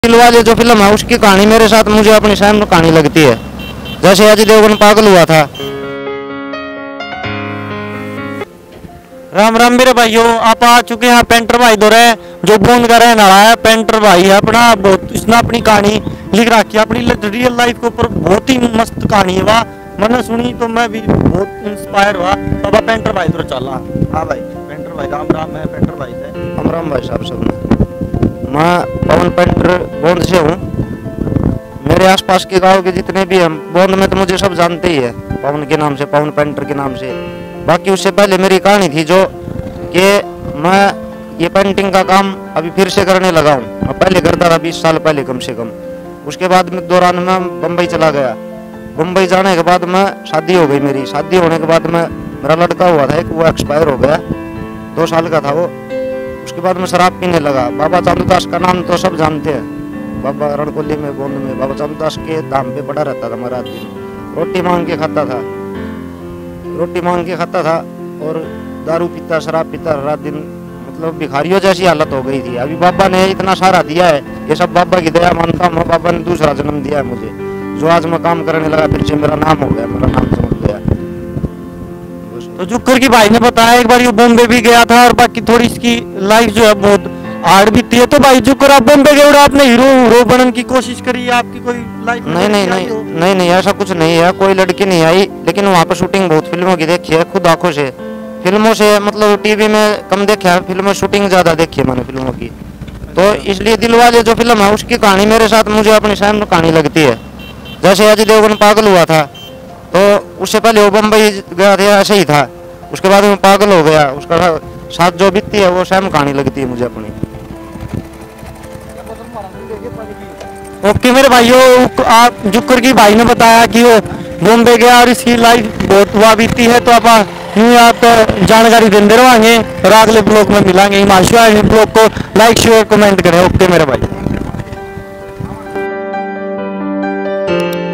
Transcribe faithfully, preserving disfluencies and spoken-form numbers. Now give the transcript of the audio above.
दिलवाले जो फिल्म है उसकी कहानी मेरे साथ मुझे अपनी सेम कहानी लगती है। जैसे अजय देवगन पागल हुआ था। राम राम मेरे भाइयों, आप आ चुके हैं पेंटर भाई दो रहे जो बूंद का रहने वाला है। पेंटर भाई है अपना बहुत, इसने अपनी कहानी लिख रखी है अपनी रियल लाइफ के ऊपर। बहुत ही मस्त कहानी है वाह, मैंने सुनी तो मैं भी बहुत इंस्पायर हुआ। अब तो पेंटर भाई तो चला। हाँ भाई पेंटर भाई राम राम। है पेंटर भाई से राम राम भाई साहब सब। मैं पवन पेंटर बोंद से हूँ। मेरे आसपास के गांव के जितने भी हैं बोंद में तो मुझे सब जानते ही है पवन के नाम से, पवन पेंटर के नाम से। बाकी उससे पहले मेरी कहानी थी जो कि मैं ये पेंटिंग का काम अभी फिर से करने लगा हूँ। मैं पहले करता था बीस साल पहले कम से कम। उसके बाद में दौरान मैं बम्बई चला गया। बम्बई जाने के बाद में शादी हो गई मेरी। शादी होने के बाद में मेरा लड़का हुआ था एक, वो एक्सपायर हो गया, दो साल का था वो। उसके बाद में शराब पीने लगा। बाबा चांदूदास का नाम तो सब जानते हैं। बाबा रणकोली में बोंद में बाबा चांदूदास के धाम पे पड़ा रहता था। मैं रात दिन रोटी मांग के खाता था, रोटी मांग के खाता था और दारू पीता, शराब पीता रात दिन। मतलब भिखारियों जैसी हालत हो गई थी। अभी बाबा ने इतना सारा दिया है, ये सब बाबा की दया मानता हूँ। बाबा ने दूसरा जन्म दिया है मुझे, जो आज मैं काम करने लगा फिर से मेरा नाम हो गया, मेरा नाम समझ गया। तो जुक्कर की भाई ने बताया एक बार ये बॉम्बे भी गया था और बाकी थोड़ी इसकी लाइफ जो है बहुत हार्ड बीती है। तो भाई जुक्कर आप बॉम्बे गए और आपने हीरो हीरो बनने की कोशिश करी है, आपकी कोई लाइफ नहीं नहीं नहीं नहीं नहीं ऐसा कुछ नहीं है। कोई लड़की नहीं आई, लेकिन वहाँ पर शूटिंग बहुत फिल्मों की देखी है खुद आंखों से। फिल्मों से मतलब टीवी में कम देखा है, फिल्मों शूटिंग ज्यादा देखी है मैंने फिल्मों की। तो इसलिए दिलवाले जो फिल्म है उसकी कहानी मेरे साथ मुझे अपनी सेम कहानी लगती है। जैसे अजय देवगन पागल हुआ था तो उससे पहले वो बम्बई गया था, ऐसे ही था। उसके बाद में पागल हो गया, उसका साथ जो बीतती है वो सेम कहानी लगती है मुझे अपनी। ओके मेरे भाइयों, आप जुक्कर की भाई ने बताया कि वो बॉम्बे गया और इसकी लाइफ बहुत हुआ बीती है। तो आप यूँ आप जानकारी देते रहेंगे और अगले ब्लॉग में मिलेंगे। हिमांशु ब्लॉग को लाइक शेयर कमेंट करें। ओके मेरे भाई।